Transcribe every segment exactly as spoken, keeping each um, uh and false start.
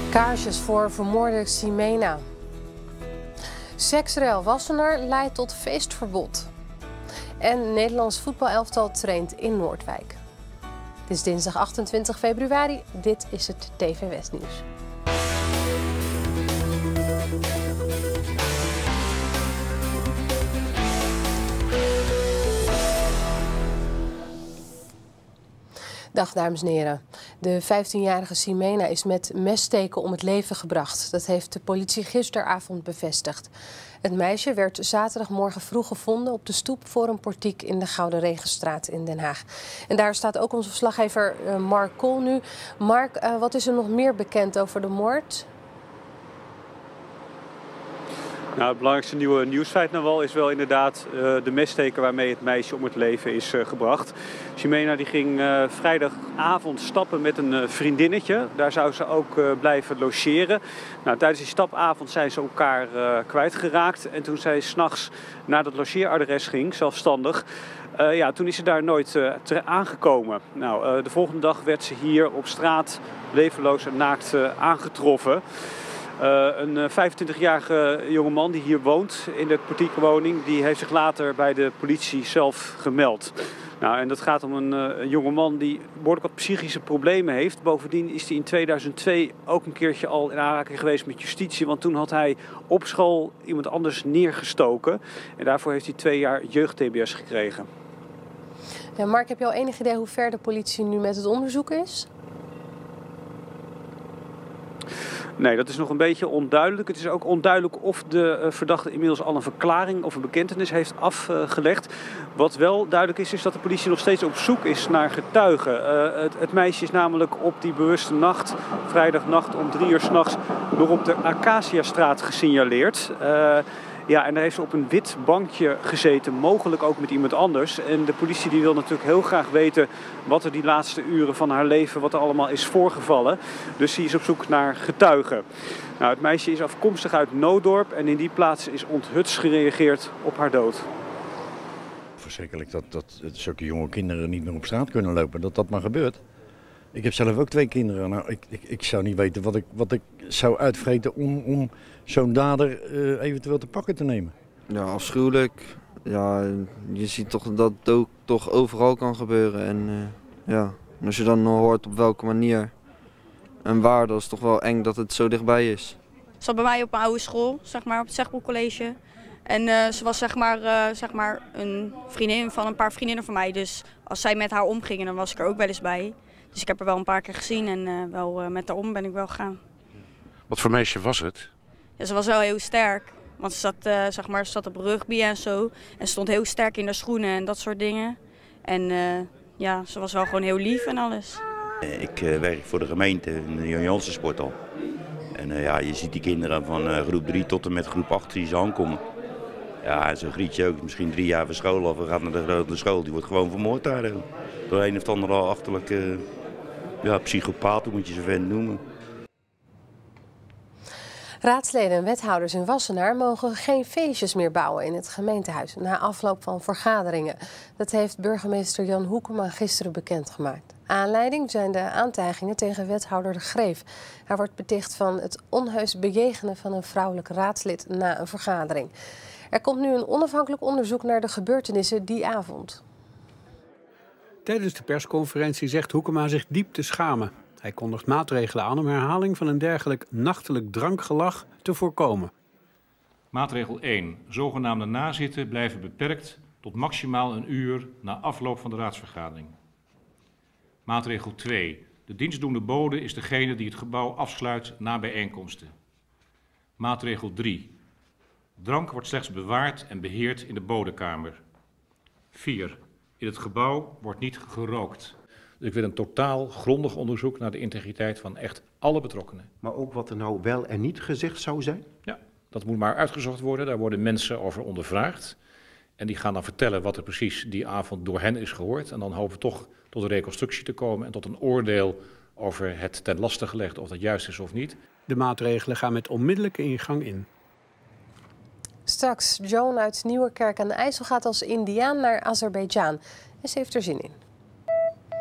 Kaarsjes voor vermoorde Ximena. Seksrel Wassenaar leidt tot feestverbod. En Nederlands voetbalelftal traint in Noordwijk. Het is dinsdag achtentwintig februari. Dit is het T V West Nieuws. Dag dames en heren. De vijftienjarige Ximena is met messteken om het leven gebracht. Dat heeft de politie gisteravond bevestigd. Het meisje werd zaterdagmorgen vroeg gevonden op de stoep voor een portiek in de Gouden Regenstraat in Den Haag. En daar staat ook onze verslaggever uh, Mark Kool nu. Mark, uh, wat is er nog meer bekend over de moord? Nou, het belangrijkste nieuwe nieuwsfeit nou wel is wel inderdaad uh, de messteken waarmee het meisje om het leven is uh, gebracht. Ximena die ging uh, vrijdagavond stappen met een uh, vriendinnetje. Daar zou ze ook uh, blijven logeren. Nou, tijdens die stapavond zijn ze elkaar uh, kwijtgeraakt. En toen zij 's nachts naar dat logeeradres ging, zelfstandig, Uh, ja, toen is ze daar nooit uh, aangekomen. Nou, uh, de volgende dag werd ze hier op straat levenloos en naakt uh, aangetroffen. Uh, een uh, vijfentwintigjarige jongeman die hier woont in de portiekwoning, die heeft zich later bij de politie zelf gemeld. Nou, en dat gaat om een, uh, een jongeman die behoorlijk wat psychische problemen heeft. Bovendien is hij in tweeduizend twee ook een keertje al in aanraking geweest met justitie. Want toen had hij op school iemand anders neergestoken. En daarvoor heeft hij twee jaar jeugd-T B S gekregen. Ja, Mark, heb je al enig idee hoe ver de politie nu met het onderzoek is? Nee, dat is nog een beetje onduidelijk. Het is ook onduidelijk of de uh, verdachte inmiddels al een verklaring of een bekentenis heeft afgelegd. Wat wel duidelijk is, is dat de politie nog steeds op zoek is naar getuigen. Uh, het, het meisje is namelijk op die bewuste nacht, vrijdagnacht om drie uur 's nachts, nog op de Acaciastraat gesignaleerd. Uh, Ja, en daar heeft ze op een wit bankje gezeten, mogelijk ook met iemand anders. En de politie die wil natuurlijk heel graag weten wat er die laatste uren van haar leven, wat er allemaal is voorgevallen. Dus die is op zoek naar getuigen. Nou, het meisje is afkomstig uit Noodorp en in die plaats is onthutst gereageerd op haar dood. Verschrikkelijk dat, dat zulke jonge kinderen niet meer op straat kunnen lopen, dat dat maar gebeurt. Ik heb zelf ook twee kinderen. Nou, ik, ik, ik zou niet weten wat ik, wat ik zou uitvreten om, om zo'n dader uh, eventueel te pakken te nemen. Ja, afschuwelijk. Ja, je ziet toch dat het ook toch overal kan gebeuren. En uh, ja, als je dan hoort op welke manier en waar, dat is toch wel eng dat het zo dichtbij is. Ze zat bij mij op een oude school, zeg maar, op het Zegbroek College. En uh, ze was zeg maar, uh, zeg maar een vriendin van een paar vriendinnen van mij. Dus als zij met haar omgingen, dan was ik er ook wel eens bij. Dus ik heb haar wel een paar keer gezien en uh, wel uh, met haar om ben ik wel gegaan. Wat voor meisje was het? Ja, ze was wel heel sterk. Want ze zat, uh, zeg maar, ze zat op rugby en zo. En stond heel sterk in de schoenen en dat soort dingen. En uh, ja, ze was wel gewoon heel lief en alles. Ik uh, werk voor de gemeente in de Jan Jansen Sporthal. En uh, ja, je ziet die kinderen van uh, groep drie tot en met groep acht die ze aankomen. Ja, zo'n Grietje ook, misschien drie jaar van school af en gaat naar de grote school. Die wordt gewoon vermoord daar. Uh, door een of andere achterlijke uh, ja, psychopaat, hoe moet je ze vent noemen. Raadsleden en wethouders in Wassenaar mogen geen feestjes meer bouwen in het gemeentehuis na afloop van vergaderingen. Dat heeft burgemeester Jan Hoekema gisteren bekendgemaakt. Aanleiding zijn de aantijgingen tegen wethouder De Greef. Hij wordt beticht van het onheus bejegenen van een vrouwelijk raadslid na een vergadering. Er komt nu een onafhankelijk onderzoek naar de gebeurtenissen die avond. Tijdens de persconferentie zegt Hoekema zich diep te schamen. Hij kondigt maatregelen aan om herhaling van een dergelijk nachtelijk drankgelach te voorkomen. Maatregel één. Zogenaamde nazitten blijven beperkt tot maximaal een uur na afloop van de raadsvergadering. Maatregel twee. De dienstdoende bode is degene die het gebouw afsluit na bijeenkomsten. Maatregel drie. Drank wordt slechts bewaard en beheerd in de bodekamer. vier. In het gebouw wordt niet gerookt. Dus ik wil een totaal grondig onderzoek naar de integriteit van echt alle betrokkenen. Maar ook wat er nou wel en niet gezegd zou zijn? Ja, dat moet maar uitgezocht worden. Daar worden mensen over ondervraagd. En die gaan dan vertellen wat er precies die avond door hen is gehoord. En dan hopen we toch tot een reconstructie te komen en tot een oordeel over het ten laste gelegd of dat juist is of niet. De maatregelen gaan met onmiddellijke ingang in. Straks, Joan uit Nieuwerkerk aan de IJssel gaat als indiaan naar Azerbeidzjan. En ze heeft er zin in.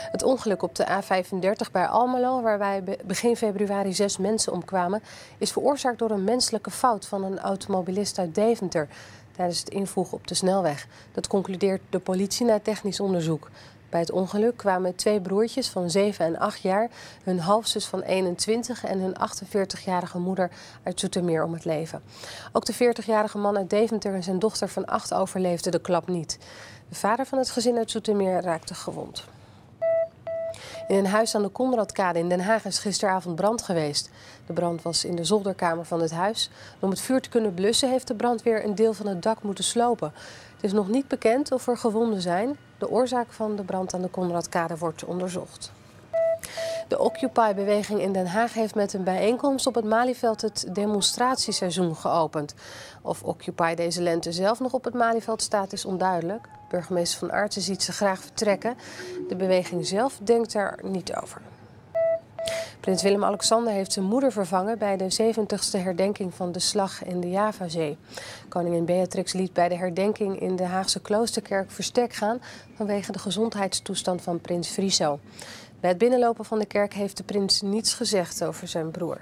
Het ongeluk op de A vijfendertig bij Almelo, waarbij begin februari zes mensen omkwamen, is veroorzaakt door een menselijke fout van een automobilist uit Deventer tijdens het invoegen op de snelweg. Dat concludeert de politie na technisch onderzoek. Bij het ongeluk kwamen twee broertjes van zeven en acht jaar, hun halfzus van eenentwintig en hun achtenveertigjarige moeder uit Zoetermeer om het leven. Ook de veertigjarige man uit Deventer en zijn dochter van acht overleefden de klap niet. De vader van het gezin uit Zoetermeer raakte gewond. In een huis aan de Konradkade in Den Haag is gisteravond brand geweest. De brand was in de zolderkamer van het huis. Om het vuur te kunnen blussen heeft de brandweer een deel van het dak moeten slopen. Het is nog niet bekend of er gewonden zijn. De oorzaak van de brand aan de Konradkade wordt onderzocht. De Occupy-beweging in Den Haag heeft met een bijeenkomst op het Malieveld het demonstratieseizoen geopend. Of Occupy deze lente zelf nog op het Malieveld staat is onduidelijk. Burgemeester Van Aartsen ziet ze graag vertrekken. De beweging zelf denkt daar niet over. Prins Willem-Alexander heeft zijn moeder vervangen bij de zeventigste herdenking van de slag in de Javazee. Koningin Beatrix liet bij de herdenking in de Haagse Kloosterkerk verstek gaan vanwege de gezondheidstoestand van prins Friso. Bij het binnenlopen van de kerk heeft de prins niets gezegd over zijn broer.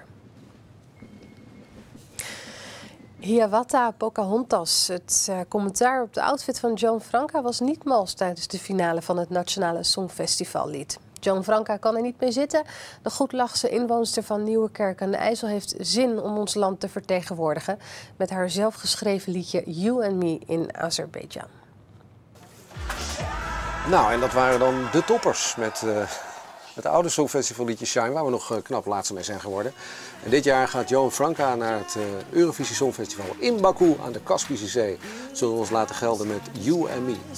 Hiawatha Pocahontas. Het uh, commentaar op de outfit van Joan Franca was niet mals tijdens de finale van het Nationale Songfestivallied. Joan Franca kan er niet mee zitten. De Goedlachse inwoonster van Nieuwekerk aan de IJssel heeft zin om ons land te vertegenwoordigen met haar zelfgeschreven liedje You and Me in Azerbeidzjan. Nou, en dat waren dan de toppers met uh, het oude Songfestivalliedje Shine, waar we nog uh, knap laatste mee zijn geworden. En dit jaar gaat Joan Franca naar het uh, Eurovisie Songfestival in Baku aan de Kaspische Zee. Zullen we ons laten gelden met You and Me.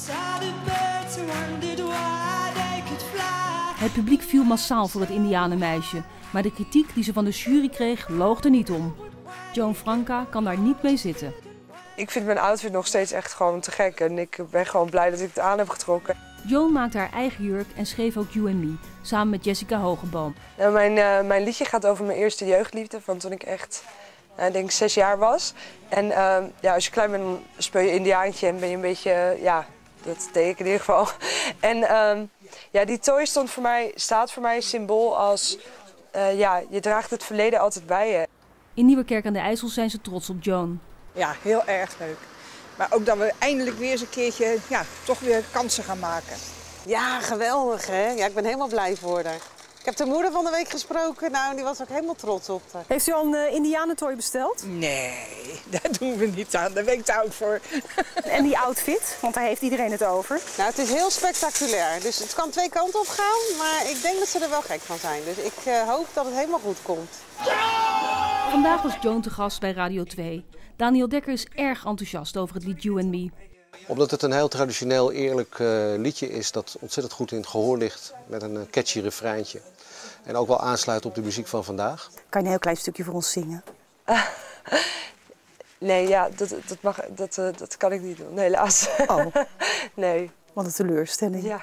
Het publiek viel massaal voor het Indianenmeisje, maar de kritiek die ze van de jury kreeg loog er niet om. Joan Franca kan daar niet mee zitten. Ik vind mijn outfit nog steeds echt gewoon te gek en ik ben gewoon blij dat ik het aan heb getrokken. Joan maakte haar eigen jurk en schreef ook You and Me, samen met Jessica Hogeboom. Nou, mijn, uh, mijn liedje gaat over mijn eerste jeugdliefde, van toen ik echt, uh, denk zes jaar was. En uh, ja, als je klein bent, dan speel je Indiaantje en ben je een beetje, uh, ja, dat deed ik in ieder geval. En uh, ja, die tooi stond voor mij, staat voor mij symbool als, uh, ja, je draagt het verleden altijd bij je. In Nieuwekerk aan de IJssel zijn ze trots op Joan. Ja, heel erg leuk. Maar ook dat we eindelijk weer eens een keertje, ja, toch weer kansen gaan maken. Ja, geweldig hè. Ja, ik ben helemaal blij voor haar. Ik heb de moeder van de week gesproken, nou, die was ook helemaal trots op haar. Heeft u al een uh, indianentooi besteld? Nee, dat doen we niet aan. Daar ben ik te oud voor. En die outfit, want daar heeft iedereen het over. Nou, het is heel spectaculair. Dus het kan twee kanten op gaan, maar ik denk dat ze er wel gek van zijn. Dus ik uh, hoop dat het helemaal goed komt. Vandaag was Joan te gast bij Radio twee. Daniel Dekker is erg enthousiast over het lied You and Me. Omdat het een heel traditioneel, eerlijk uh, liedje is dat ontzettend goed in het gehoor ligt met een uh, catchy refreintje. En ook wel aansluit op de muziek van vandaag. Kan je een heel klein stukje voor ons zingen? Uh, nee, ja, dat, dat, mag, dat, uh, dat kan ik niet doen, helaas. Oh, nee. Wat een teleurstelling. Ja.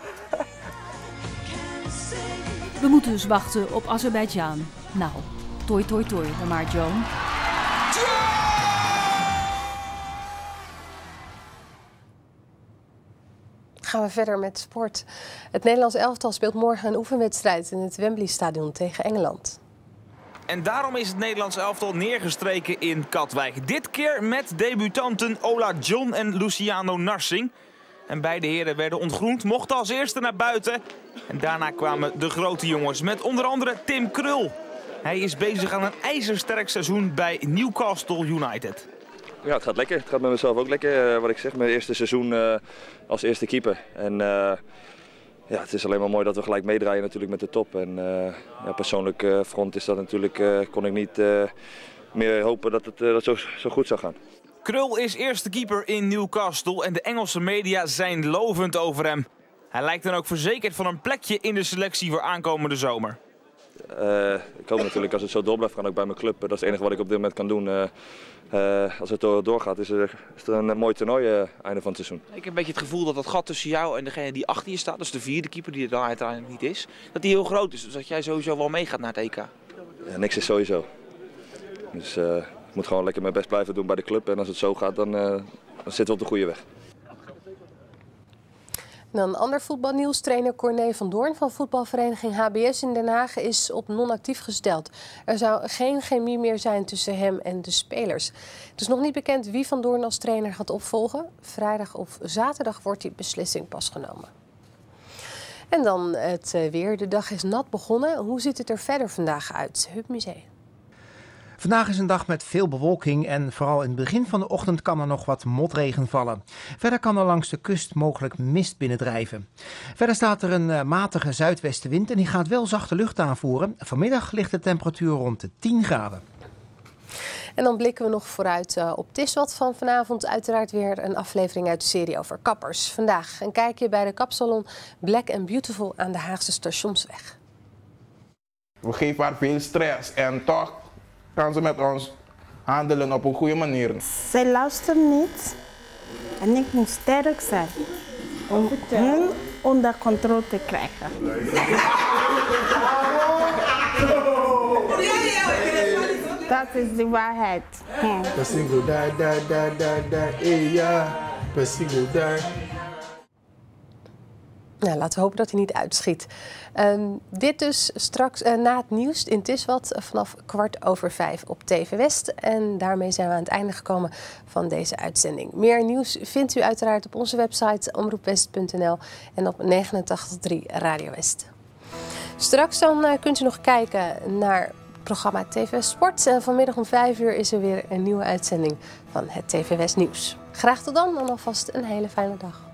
We moeten dus wachten op Azerbeidzjan. Nou, toi toi toi, dan maar Joan. Gaan we verder met sport. Het Nederlands elftal speelt morgen een oefenwedstrijd in het Wembley-stadion tegen Engeland. En daarom is het Nederlands elftal neergestreken in Katwijk. Dit keer met debutanten Ola John en Luciano Narsing. En beide heren werden ontgroend, mochten als eerste naar buiten. En daarna kwamen de grote jongens met onder andere Tim Krul. Hij is bezig aan een ijzersterk seizoen bij Newcastle United. Ja, het gaat lekker. Het gaat met mezelf ook lekker. Uh, wat ik zeg, mijn eerste seizoen uh, als eerste keeper. En uh, ja, het is alleen maar mooi dat we gelijk meedraaien natuurlijk met de top. En uh, ja, persoonlijk uh, front is dat natuurlijk, uh, kon ik niet uh, meer hopen dat het uh, dat zo, zo goed zou gaan. Krul is eerste keeper in Newcastle en de Engelse media zijn lovend over hem. Hij lijkt dan ook verzekerd van een plekje in de selectie voor aankomende zomer. Uh, ik hoop natuurlijk als het zo door blijft gaan ook bij mijn club. Dat is het enige wat ik op dit moment kan doen. Uh, uh, als het doorgaat is er, is er een mooi toernooi uh, einde van het seizoen. Ik heb een beetje het gevoel dat dat gat tussen jou en degene die achter je staat, dus de vierde keeper die er dan uiteindelijk niet is, dat die heel groot is. Dus dat jij sowieso wel meegaat naar het E K. Ja, niks is sowieso. Dus uh, ik moet gewoon lekker mijn best blijven doen bij de club. En als het zo gaat, dan, uh, dan zitten we op de goede weg. En dan ander voetbalnieuws. Trainer Corné van Doorn van voetbalvereniging H B S in Den Haag is op non-actief gesteld. Er zou geen chemie meer zijn tussen hem en de spelers. Het is nog niet bekend wie Van Doorn als trainer gaat opvolgen. Vrijdag of zaterdag wordt die beslissing pas genomen. En dan het weer. De dag is nat begonnen. Hoe ziet het er verder vandaag uit? Huub Museum. Vandaag is een dag met veel bewolking en vooral in het begin van de ochtend kan er nog wat motregen vallen. Verder kan er langs de kust mogelijk mist binnendrijven. Verder staat er een matige zuidwestenwind en die gaat wel zachte lucht aanvoeren. Vanmiddag ligt de temperatuur rond de tien graden. En dan blikken we nog vooruit uh, op Tiswat van vanavond. Uiteraard weer een aflevering uit de serie over kappers. Vandaag een kijkje bij de kapsalon Black and Beautiful aan de Haagse Stationsweg. We geven haar veel stress en toch kan ze met ons handelen op een goede manier. Zij luistert niet en ik moet sterk zijn om hen onder controle te krijgen. Dat is de waarheid. Persingo daar, daar, daar, daar, daar, eh ja, persingo daar. Nou, laten we hopen dat hij niet uitschiet. Um, dit dus straks uh, na het nieuws in Tiswat uh, vanaf kwart over vijf op T V West. En daarmee zijn we aan het einde gekomen van deze uitzending. Meer nieuws vindt u uiteraard op onze website omroep west punt n l en op negenentachtig komma drie Radio West. Straks dan uh, kunt u nog kijken naar het programma T V West Sport. En vanmiddag om vijf uur is er weer een nieuwe uitzending van het T V West Nieuws. Graag tot dan en alvast een hele fijne dag.